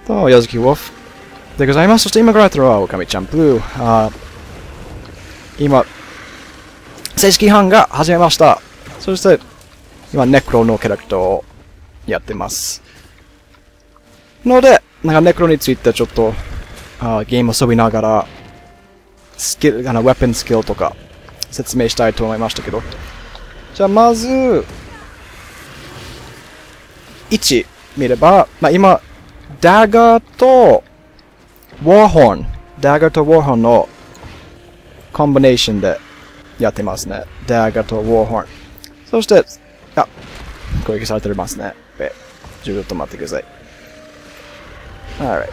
と、矢月ウォフでございます。そして今からやったのは、オカミちゃんブルー。今、正式違反が始めました。そして、今、ネクロのキャラクターをやってます。ので、なんかネクロについてちょっと、ゲームを遊びながら、ウェポンスキルとか、説明したいと思いましたけど。じゃあ、まず、1見れば、今、ダガーと、ウォーホーン。ダガーとウォーホーンのコンビネーションでやってますね。ダガーとウォーホーン。そして、攻撃されてますね。ちょっと待ってください。Alright。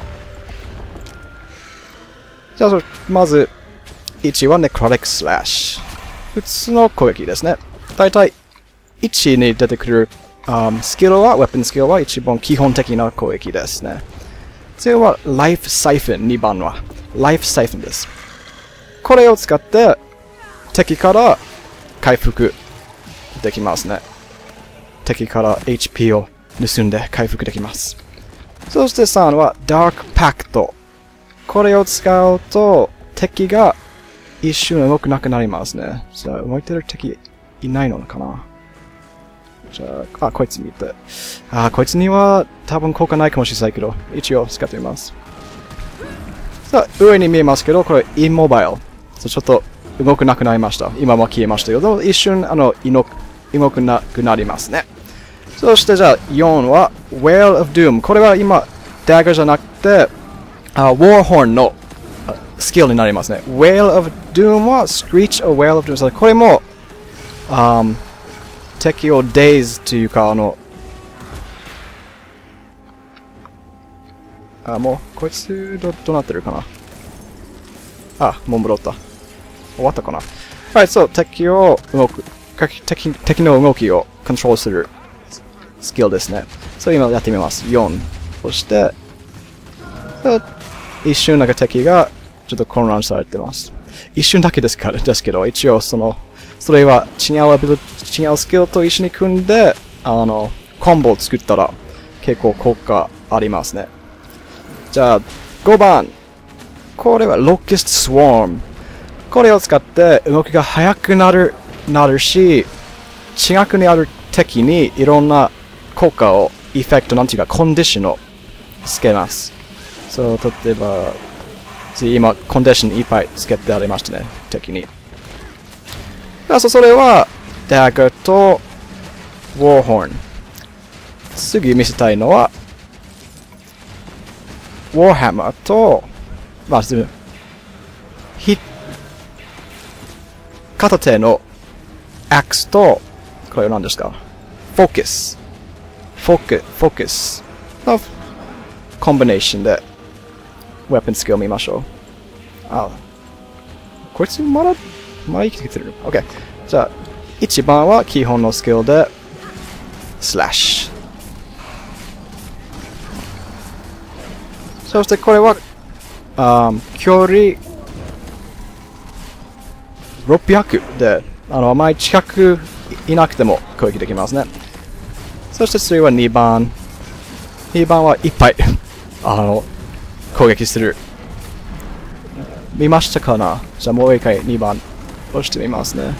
じゃあ、まず、1はネクロティックスラッシュ。普通の攻撃ですね。だいたい、1に出てくる、スキルは、ウェポンスキルは一番基本的な攻撃ですね。次は、ライフサイフン。2番は、ライフサイフンです。これを使って、敵から回復できますね。敵から HP を盗んで回復できます。そして3は、ダークパクト。これを使うと、敵が一瞬動くなくなりますね。じゃあ、動いてる敵いないのかな。じゃあ、こいつ見て。こいつには多分効果ないかもしれないけど、一応使ってみます。さあ、上に見えますけど、これ、インモバイル。ちょっと動くなくなりました。今も消えましたけど、一瞬、動くなくなりますね。そして、じゃあ、4は、Wail of Doom。これは今、ダッガーじゃなくて、Warhorn のスキルになりますね。Wail of Doom は Screech or Wail of Doom。これも、敵を Daze というか、もう、こいつどうなってるかな。もう戻った。終わったかな。はい、そう、敵の動きをコントロールするスキルですね。そう、今やってみます。4。そして、一瞬なんか敵がちょっと混乱されてます。一瞬だけですけど、一応それは違うスキルと一緒に組んで、コンボを作ったら結構効果ありますね。じゃあ、5番。これはロキストスワーム。これを使って動きが速くなるし、近くにある敵にいろんな効果を、エフェクトなんていうか、コンディションをつけます。そう、例えば、今、コンディションいっぱいつけてありましたね、敵に。それは、ダッガーと、ウォーホーン。次見せたいのは、ウォーハマーと、片手のアクスと、これは何ですか？フォーカスのコンビネーションで、ウェポンスキルを見ましょう。こいつまだ生きてきてる。OK。じゃあ、1番は基本のスキルで、スラッシュ。そしてこれは、距離600で、あまり近くいなくても攻撃できますね。そして次は2番。2番はいっぱい、攻撃する。見ましたかな？じゃあもう一回2番押してみますね。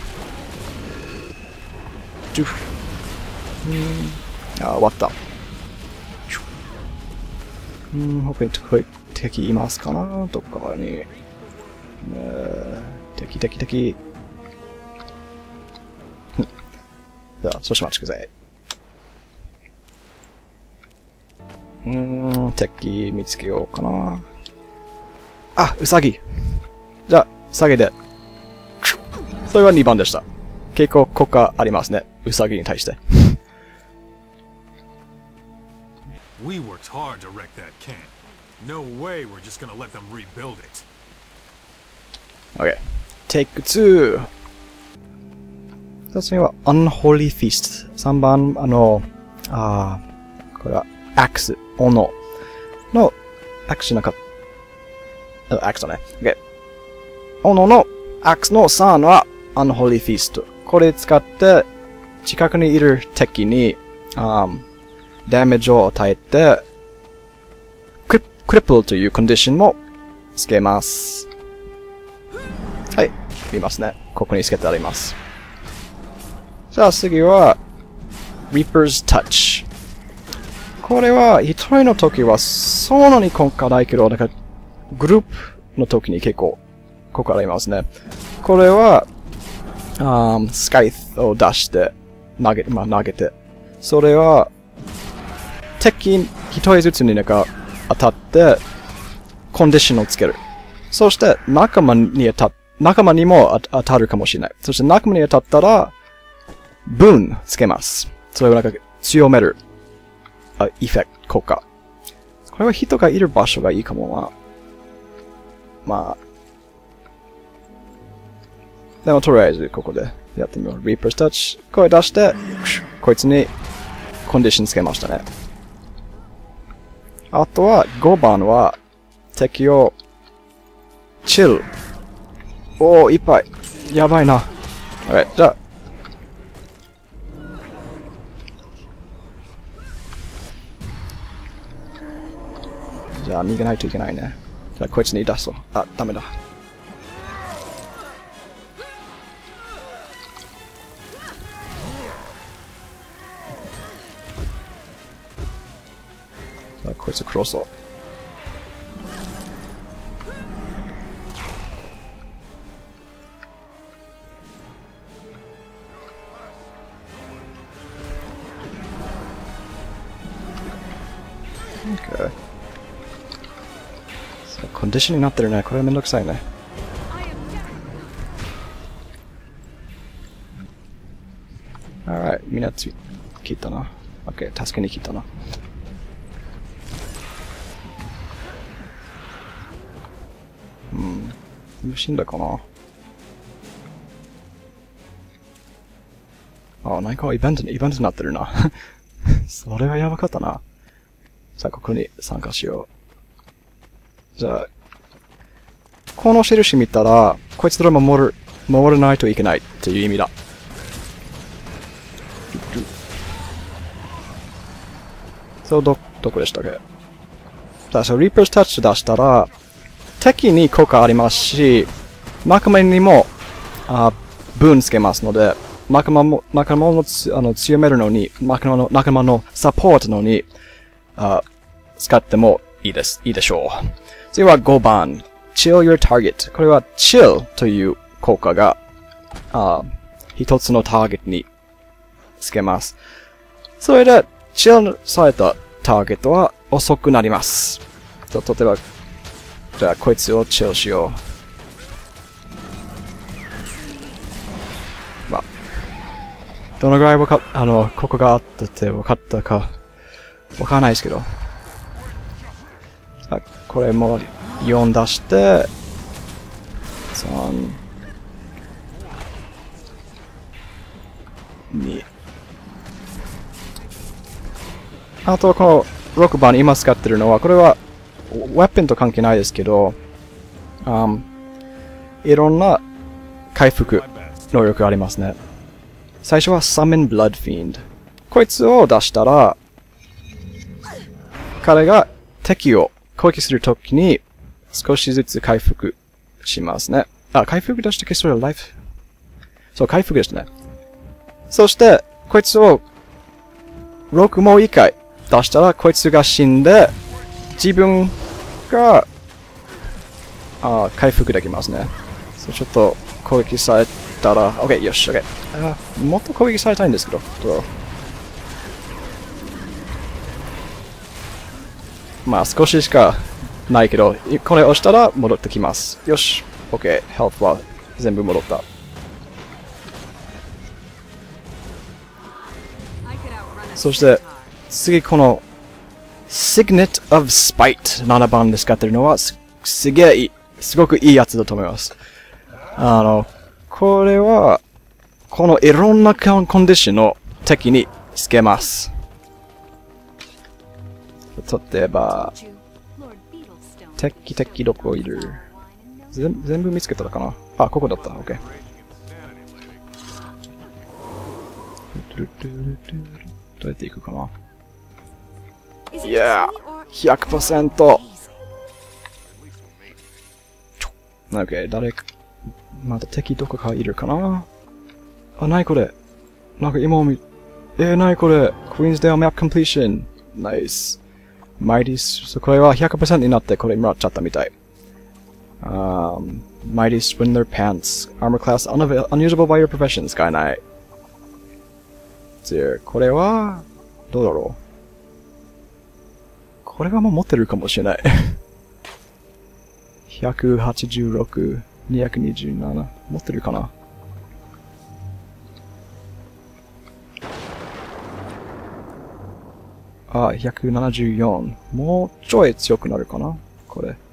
終わった。他に敵いますかな？どっかに。敵。じゃあ、少しお待ちください。敵見つけようかな。ウサギ。じゃあ、ウサギで。それは2番でした。結構効果ありますね。ウサギに対して。 We worked hard to wreck that camp. No way we're just gonna let them rebuild it. Okay. Take 2. 次は Unholy Feast。3番、これは Axe、斧の、Axe なんか、Axe だね。OK。斧の Axe の3は Unholy Feast。これ使って、近くにいる敵に、ダメージを与えて、 クリップルというコンディションもつけます。はい、見ますね。ここにつけてあります。じゃあ次は、Reaper's Touch。これは、一人の時はそんなに効果ないけど、なんか、グループの時に結構効果ありますね。これは、スカイスを出して、投げて、それは、敵一人ずつになんか当たって、コンディションをつける。そして、仲間にも当たるかもしれない。そして仲間に当たったら、ブーンつけます。それをなんか強める、エフェクト、効果。これは人がいる場所がいいかもな。まあ。でもとりあえずここでやってみよう。Reaper's Touch。これ出して、こいつにコンディションつけましたね。あとは5番は敵をチル。おー、いっぱい。やばいな。Alright、じゃあ。じゃあ逃げないといけないね。じゃあこいつに出そう。あ、ダメだ。じゃあこいつクロスを。Okay。コンディションになってるね。これはめんどくさいね。Alright、みんな切ったな。OK、助けに来たな。死んだかな。あ、なんかイベントになってるな。それはやばかったな。さあ、ここに参加しよう。じゃあ、この印見たら、こいつら守らないといけないっていう意味だ。そう、どこでしたっけ？じゃあ、Reaper's Touch 出したら、敵に効果ありますし、仲間にも、ブーンつけますので、仲間の強めるのに、仲間のサポートのに、使ってもいいでしょう。次は5番。Chill your target。これは Chill という効果が、一つのターゲットにつけます。それで、Chill されたターゲットは遅くなります。例えば、じゃあこいつを Chill しよう。まあ、どのぐらいここがあったって分かったか、わからないですけど。これも4出して、3、2。あと、この6番今使ってるのは、これは、ウェッペンと関係ないですけど、いろんな回復能力がありますね。最初は Summon Blood Fiend。こいつを出したら、彼が敵を攻撃するときに少しずつ回復しますね。回復でしたっけ？それはライフ。そう、回復でしたね。そして、こいつを6もう1回出したら、こいつが死んで、自分が回復できますね。そう、ちょっと攻撃されたら、OK、よし、OK。もっと攻撃されたいんですけど、どうだろう。まあ少ししかないけど、これを押したら戻ってきます。よし。OK。ヘルスは全部戻った。そして、次この Signet of Spite 7番で使ってるのはすごくいいやつだと思います。これは、このいろんなコンディションの敵につけます。例えば、敵どこいる？全部見つけたらかな？ここだった。OK。どうやっていくかな？いやー、100%。 OK、誰か、また敵どこかいるかな。あ、なにこれ。なんか今なにこれ。Queensdale Map Completion。ナイス。Mighty、これは 100% になってこれもらっちゃったみたい。Mighty Swindler Pants. Armor Class Unusable by your profession 使えない。これは、どうだろう。これはもう持ってるかもしれない。186、227。持ってるかな。あ、174。もうちょい強くなるかなこれ。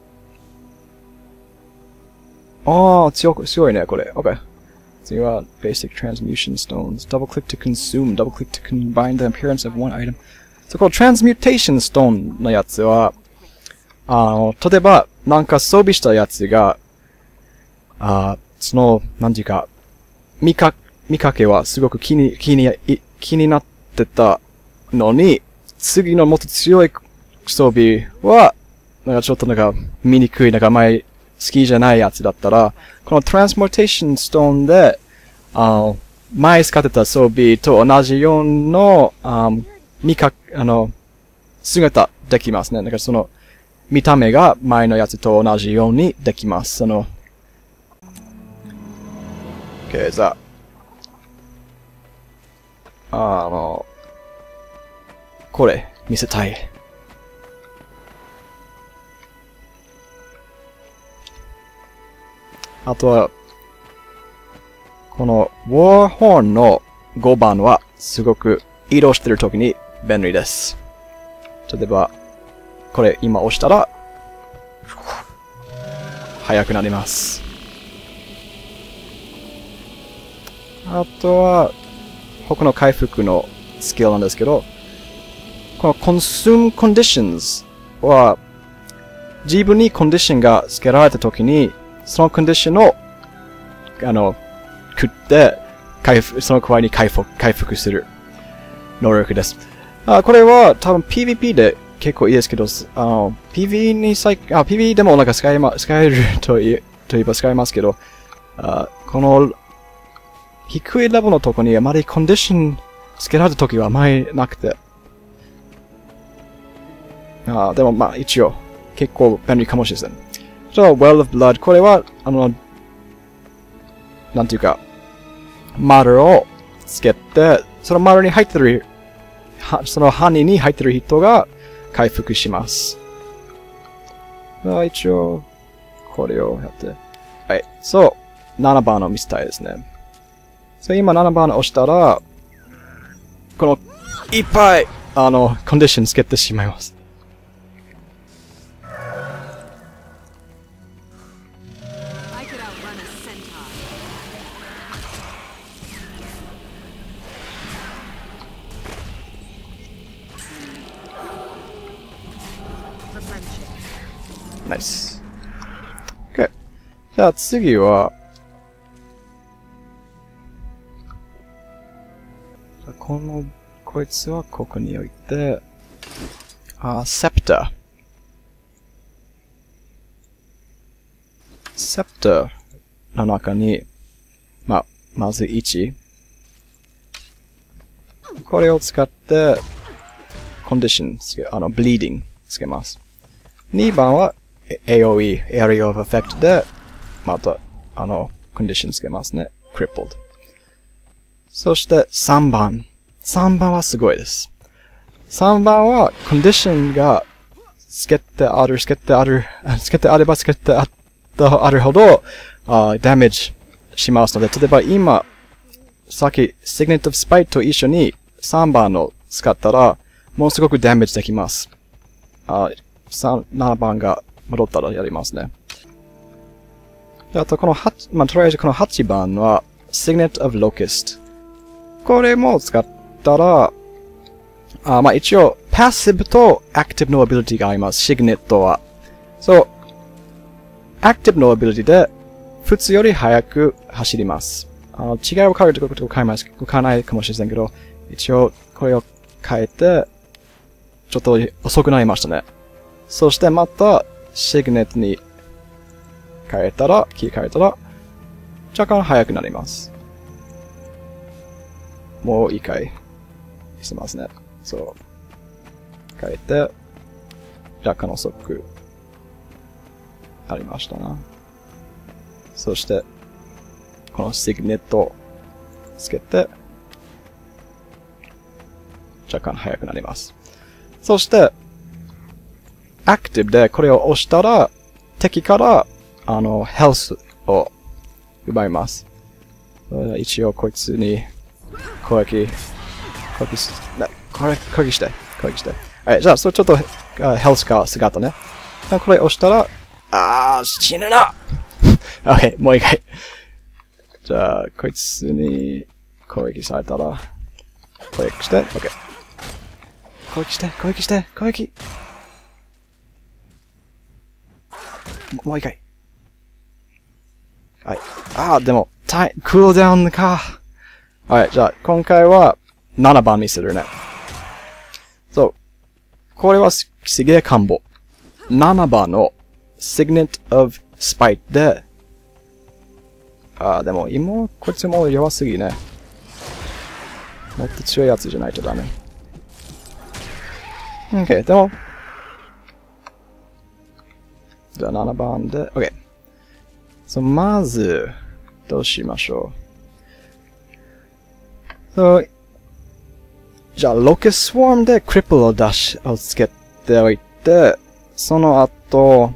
ああ、強いね、これ。OK。次は、Basic Transmutation Stones. Double click to consume. Double click to combine the appearance of one item. この Transmutation Stone のやつは、例えば、なんか装備したやつが、なんていうか、見かけはすごく気になってたのに、次のもっと強い装備は、なんかちょっとなんか見にくい、なんかあんまり好きじゃないやつだったら、この Transmutation Stone で、前使ってた装備と同じような、姿できますね。だからその、見た目が前のやつと同じようにできます。OK、じゃあ、これ、見せたい。あとは、この、Warhorn の5番は、すごく移動してるときに便利です。例えば、これ今押したら、速くなります。あとは、他の回復のスキルなんですけど、この Consume Conditions は、自分にコンディションがつけられたときに、そのコンディションを、食って、その代わりに回復する能力です。これは多分 PVP で結構いいですけど、PV でもなんか使えるといえば使えますけど、この、低いレベルのとこにあまりコンディションつけられたときはあまりなくて。でもまあ一応、結構便利かもしれません。じゃあ、Well of Blood。これは、なんていうか、丸をつけて、その丸に入ってる、そのハニーに入ってる人が回復します。一応、これをやって。はい。そう。7番を見せたいですね。今7番を押したら、この、いっぱい、コンディションつけてしまいます。ナイス。OK。じゃあ次は、こいつはここに置いて、セプター。セプターの中に、まず1。これを使って、コンディション、ブリーディングつけます。2番は、AOE、Area of Effect で、また、コンディションつけますね。Crippled。そして、3番。3番はすごいです。3番は、コンディションが、つけてあればつけてあるほど、ダメージしますので、例えば今、さっき、Signet of Spite と一緒に、3番を使ったら、もうすごくダメージできます。7番が戻ったらやりますね。あと、とりあえずこの8番は、Signet of Locust。これも使ったら、一応、Passive と Active の Ability があります。Signet は。Active の Ability で、普通より早く走ります。違いを変えることを変えないかもしれませんけど、一応、これを変えて、ちょっと遅くなりましたね。そしてまた、Signet に切り替えたら、若干速くなります。もう一回、してますね。そう。変えて、若干遅く、なりましたな。そして、このシグネットをつけて、若干速くなります。そして、アクティブでこれを押したら、敵から、ヘルスを奪います。一応こいつに攻撃して。はい、じゃあ、それちょっと、ヘルスが下がったね。これ押したら、死ぬな!OK、もう一回。じゃあ、こいつに攻撃されたら、攻撃して、OK。攻撃もう一回。はい。でも、クールダウンか。はい、じゃあ、今回は7番にするね。そう。これはすげえカンボ。7番の Signet of Spite で、でも今、こいつも弱すぎね。もっと強いやつじゃないとダメ。OK、でも、じゃあ7番で、OK。そう、まず、どうしましょう。そう、じゃあ、ロケスウォームでクリップルをつけておいて、その後、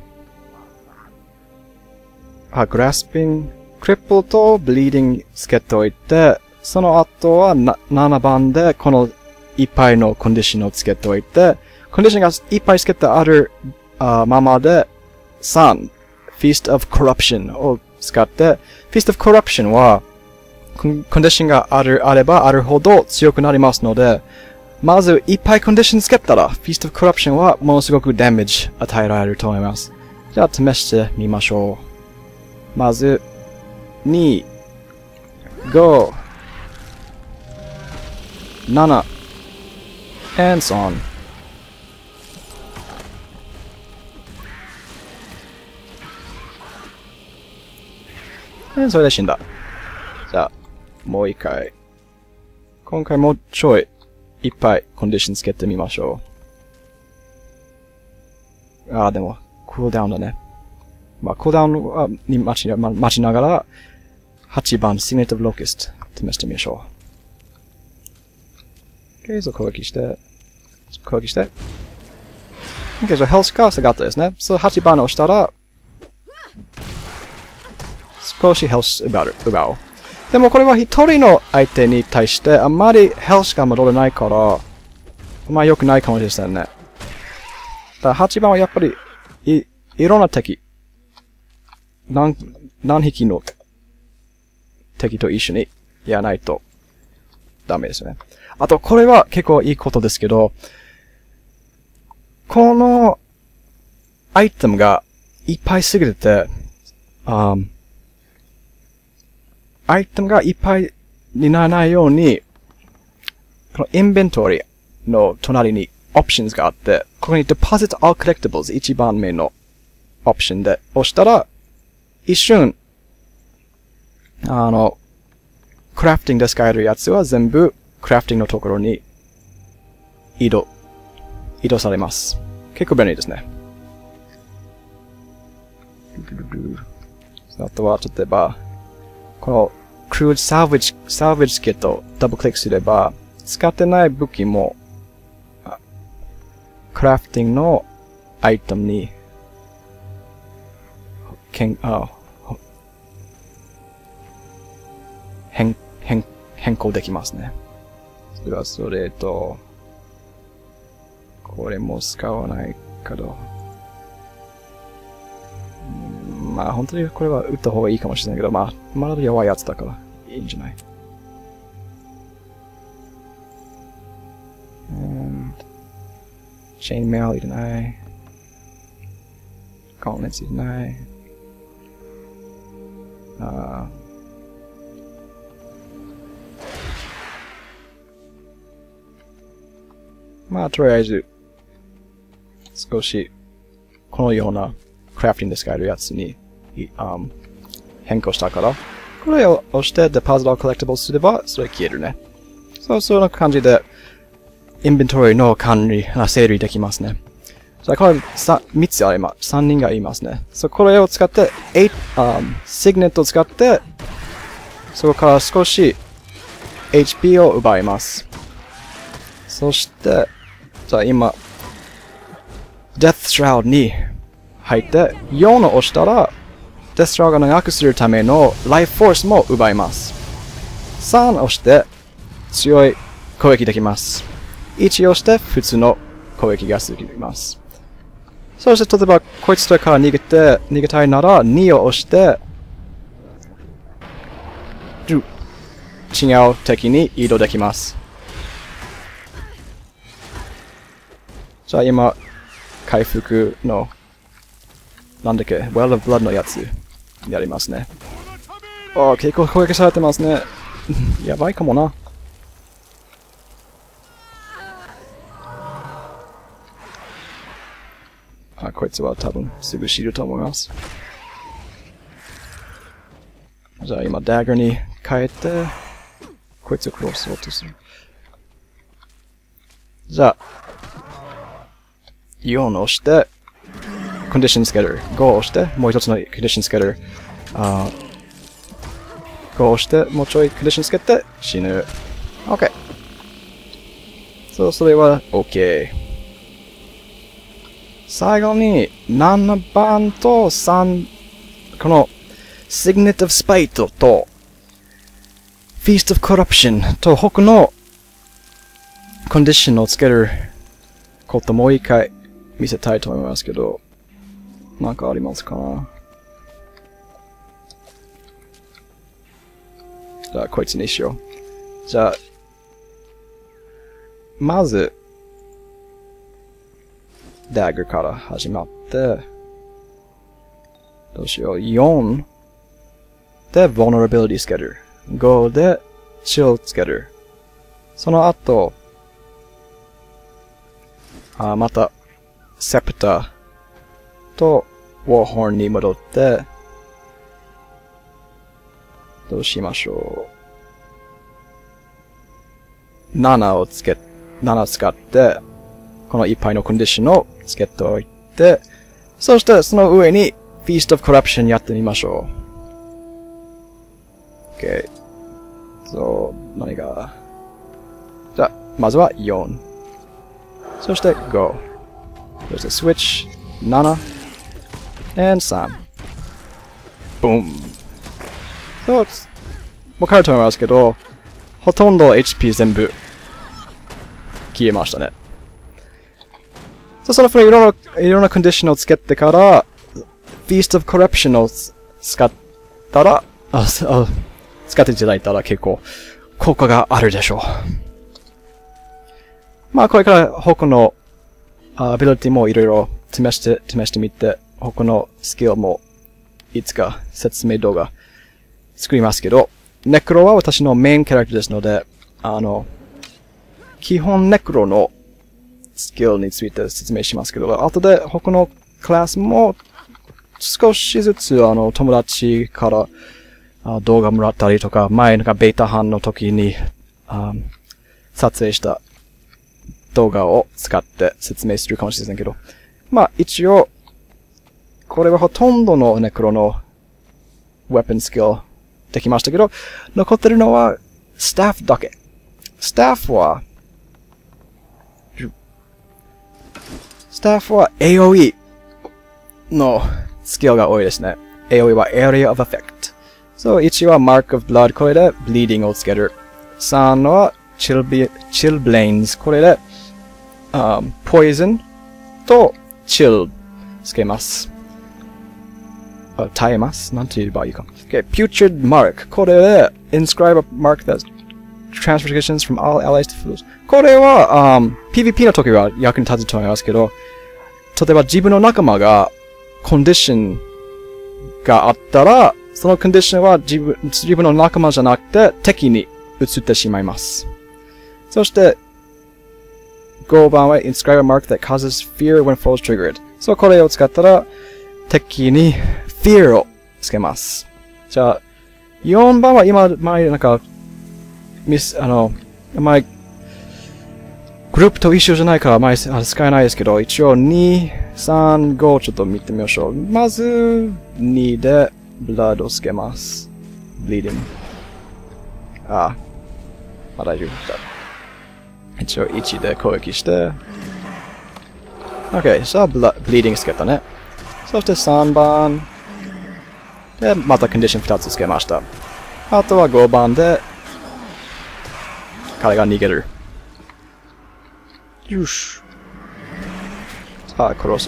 グラスピング、クリップルとブリーディングつけておいて、その後は7番でこのいっぱいのコンディションをつけておいて、コンディションがいっぱいつけてあるままで、3、Feast of Corruption を使って、Feast of Corruption は、コンディションがあればあるほど強くなりますので、まずいっぱいコンディションつけたら、Feast of Corruption はものすごくダメージ与えられると思います。じゃあ試してみましょう。まず、2、5、7、and so on。それで死んだ。じゃあ、もう一回。今回もちょい、いっぱいコンディションつけてみましょう。でも、クールダウンだね。クールダウンはに待ちながら、8番、Signet of Locust 試してみましょう。OK、攻撃して。OK、じゃあ、ヘルスが下がったですね。そう、8番を押したら、少しヘルス奪う。でもこれは一人の相手に対してあんまりヘルスが戻れないから、良くないかもしれませんね。だ8番はやっぱり、いろんな敵。何匹の敵と一緒にやらないとダメですね。あと、これは結構いいことですけど、このアイテムがいっぱいすぎて、アイテムがいっぱいにならないように、このインベントリーの隣にオプションがあって、ここに Deposit All Collectibles 一番目のオプションで押したら、一瞬、クラフティングで使えるやつは全部クラフティングのところに移動されます。結構便利ですね。あとは、例えば、このクルーズサーベージキットをダブルクリックすれば、使ってない武器も、クラフティングのアイテムに、変更できますね。それはそれと、これも使わないけど、本当にこれは打った方がいいかもしれないけど、まだ弱いやつだからいいんじゃない。チェーンメールいらない。ガンレッツいらない。とりあえず、少し、このようなクラフティングで使えるやつに変更したから、これを押して Deposit All Collectibles すれば、それ消えるね。そう、そんな感じで、インベントリの管理、整理できますね。じゃあ、これ3つあります。3人がいますね。そう、これを使って、シグネットを使って、そこから少し HP を奪います。そして、じゃあ今、Death Shroud に入って、4を押したら、Death Shroud が長くするための Life Force も奪います。3を押して、強い攻撃できます。1を押して、普通の攻撃ができます。そして、例えば、こいつから逃げたいなら、2を押して、違う敵に移動できます。じゃあ今、回復の、なんだっけ、Well of Blood のやつ、やりますね。結構攻撃されてますね。やばいかもな。こいつは多分すぐ死ぬと思います。じゃあ今、ダッガーに変えて、こいつを殺そうとする。じゃあ、4を押して、コンディションスケーター。5を押して、もう一つのコンディションスケーター。5を押して、もうちょいコンディションつけて、死ぬ。OK。そう、それは OK。最後に、7番と3、この、Signet of Spite と、Feast of Corruption と他のコンディションをつけることもう一回見せたいと思いますけど、なんかありますかな？じゃあ、こいつにしよう。じゃあ、まず、ダッガーから始まって、どうしよう、4で Vulnerability つける。5で Chill つける。その後、また、Scepter と Warhorn に戻って、どうしましょう。7使って、このいっぱいのコンディションをつけておいて、そしてその上に Feast of Corruption やってみましょう。OK。そう、何が。じゃあ、まずは4。そして 5。そして Switch 7。and 3。Boom。そう、わかると思いますけど、ほとんど HP 全部消えましたね。そのいろんなコンディションをつけてから、Feast of Corruption を使ったら、使っていただいたら結構効果があるでしょう。まあこれから他のアビリティもいろいろ試してみて、他のスキルもいつか説明動画作りますけど、ネクロは私のメインキャラクターですので、基本ネクロのスキルについて説明しますけど、後で他のクラスも少しずつ友達から動画もらったりとか、前なんかベータ班の時に撮影した動画を使って説明するかもしれませんけど、まあ一応、これはほとんどのネクロのウェポンスキルできましたけど、残ってるのはスタッフだけ。スタッフは AOE のスキルが多いですね。AOE は Area of Effect。そう、1は Mark of Blood、これで Bleeding をつける。3は Chilblains、これで、Poison と Chill つけます。耐えます。なんて言えばいいか。Okay, Putrid Mark、これで Inscribe a mark that transformations from all allies to fools。これは、PVP の時は役に立つと思いますけど、例えば自分の仲間がコンディションがあったら、そのコンディションは自分の仲間じゃなくて敵に移ってしまいます。そして、5番は Inscribe a mark that causes fear when foes triggered。そう、これを使ったら敵に fear をつけます。じゃあ、4番は今、前、なんか、前、グループと一緒じゃないから前使えないですけど、一応2、3、5ちょっと見てみましょう。まず、2で、ブラッドをつけます。ブリーディング。あ、まあ大丈夫だ。一応1で攻撃して、OK、さあブリーディングつけたね。そして3番。で、またコンディション2つつけました。あとは5番で、彼が逃げる。よし。さあ、殺そう。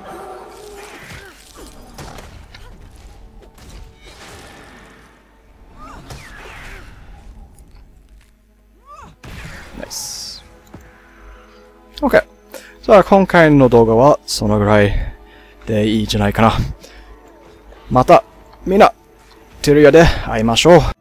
ナイス。OK。さあ、今回の動画はそのぐらいでいいんじゃないかな。また、みんな、テルヤで会いましょう。